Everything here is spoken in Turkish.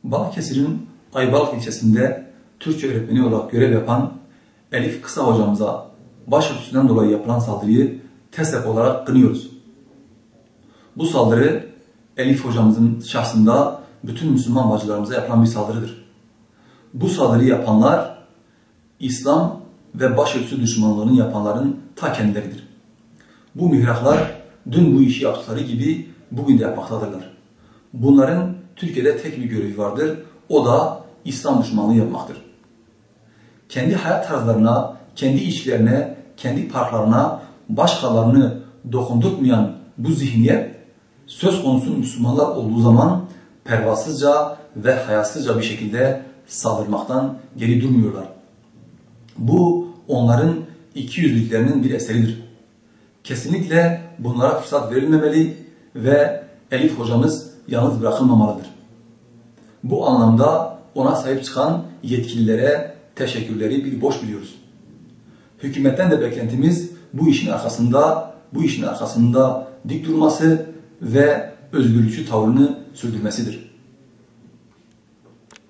Balıkesir'in Ayvalık ilçesinde Türkçe öğretmeni olarak görev yapan Elif Kısa hocamıza başörtüsünden dolayı yapılan saldırıyı TESEP olarak kınıyoruz. Bu saldırı Elif hocamızın şahsında bütün Müslüman bacılarımıza yapılan bir saldırıdır. Bu saldırıyı yapanlar İslam ve başörtüsü düşmanlığını yapanların ta kendileridir. Bu mihraklar dün bu işi yaptıkları gibi bugün de yapmaktadırlar. Bunların Türkiye'de tek bir görevi vardır. O da İslam düşmanlığı yapmaktır. Kendi hayat tarzlarına, kendi içlerine, kendi parklarına başkalarını dokundurtmayan bu zihniyet söz konusu Müslümanlar olduğu zaman pervasızca ve hayasızca bir şekilde saldırmaktan geri durmuyorlar. Bu onların ikiyüzlülüklerinin bir eseridir. Kesinlikle bunlara fırsat verilmemeli ve Elif hocamız yalnız bırakılmamalıdır. Bu anlamda ona sahip çıkan yetkililere teşekkürleri bir borç biliyoruz. Hükümetten de beklentimiz bu işin arkasında dik durması ve özgürlükçü tavrını sürdürmesidir.